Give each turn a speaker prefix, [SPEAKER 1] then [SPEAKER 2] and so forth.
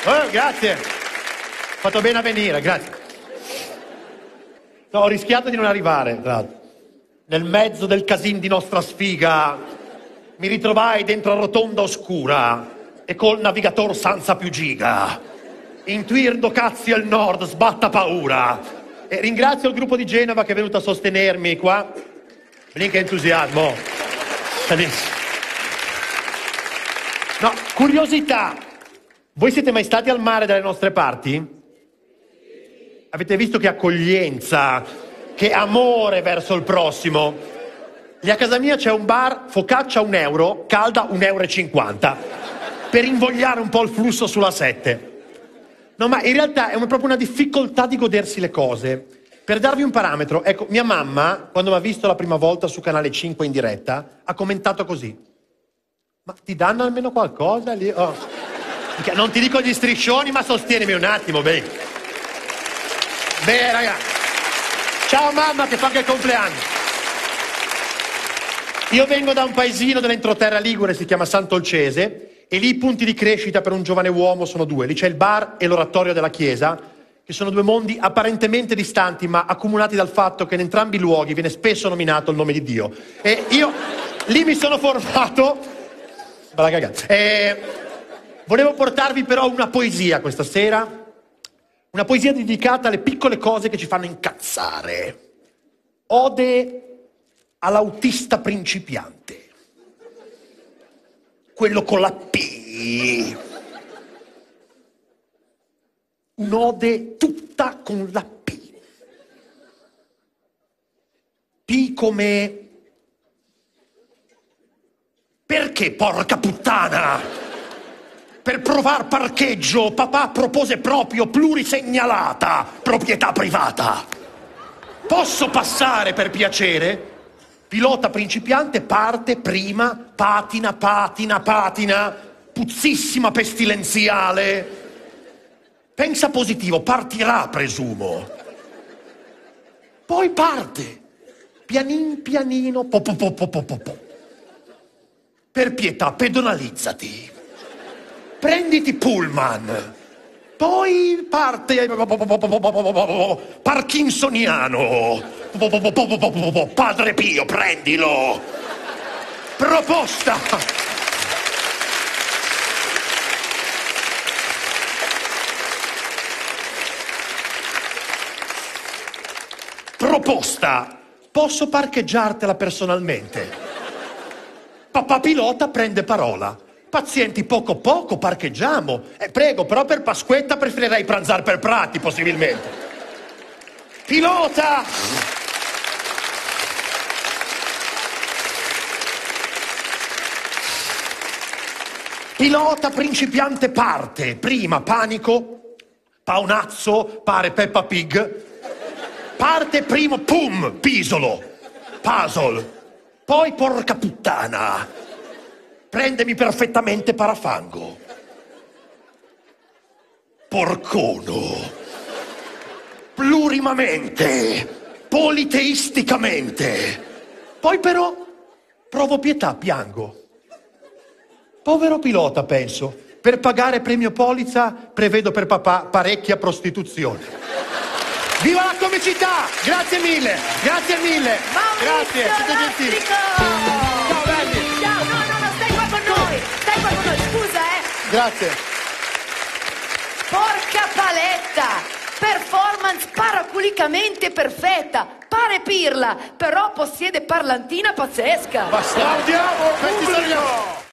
[SPEAKER 1] Grazie. Ho fatto bene a venire, grazie. No, ho rischiato di non arrivare, tra l'altro. Nel mezzo del casin di nostra sfiga mi ritrovai dentro a rotonda oscura e col navigator senza più giga. Intuirdo cazzi al nord, sbatta paura. E ringrazio il gruppo di Genova che è venuto a sostenermi qua. Che entusiasmo. Benissimo. No, curiosità. Voi siete mai stati al mare dalle nostre parti? Avete visto che accoglienza, che amore verso il prossimo? Lì a casa mia c'è un bar, focaccia €1, calda €1,50 per invogliare un po' il flusso sulla 7. No, ma in realtà è proprio una difficoltà di godersi le cose. Per darvi un parametro, ecco, mia mamma, quando mi ha visto la prima volta su Canale 5 in diretta, ha commentato così. Ma ti danno almeno qualcosa lì? Oh. Non ti dico gli striscioni, ma sostienimi un attimo, beh. Beh, ragazzi. Ciao mamma, che fa anche il compleanno. Io vengo da un paesino dell'entroterra ligure, si chiama Sant'Olcese, e lì i punti di crescita per un giovane uomo sono due. Lì c'è il bar e l'oratorio della chiesa, che sono due mondi apparentemente distanti, ma accomunati dal fatto che in entrambi i luoghi viene spesso nominato il nome di Dio. E io lì mi sono formato. Bella cagata. Volevo portarvi però una poesia questa sera, una poesia dedicata alle piccole cose che ci fanno incazzare. Ode all'autista principiante, quello con la P. Un'ode tutta con la P. P come... Perché, porca puttana? Per provar parcheggio, papà propose proprio plurisegnalata, proprietà privata. Posso passare per piacere? Pilota principiante parte prima, patina, puzzissima pestilenziale. Pensa positivo, partirà, presumo. Poi parte, pianino, po. Per pietà, pedonalizzati. Prenditi pullman. Poi parte parkinsoniano. Padre Pio, prendilo. Proposta. Proposta. Posso parcheggiartela personalmente? Papà pilota prende parola. Pazienti poco parcheggiamo. Prego, però per Pasquetta preferirei pranzare per Prati, possibilmente. Pilota! Pilota principiante parte. Prima panico, paonazzo, pare Peppa Pig. Parte primo, pum, pisolo, puzzle. Poi porca puttana. Prendemi perfettamente parafango. Porcono. Plurimamente. Politeisticamente. Poi però provo pietà, piango. Povero pilota, penso. Per pagare premio polizza prevedo per papà parecchia prostituzione. Viva la comicità! Grazie mille! Grazie mille!
[SPEAKER 2] Maurizio
[SPEAKER 1] Grazie, siete gentili!
[SPEAKER 2] Ciao belli! Ciao, no, stai qua con noi! Stai qua con noi, scusa,
[SPEAKER 1] Grazie!
[SPEAKER 2] Porca paletta! Performance paraculicamente perfetta! Pare pirla, però possiede parlantina pazzesca!
[SPEAKER 1] Applaudiamo! Questi sono gli...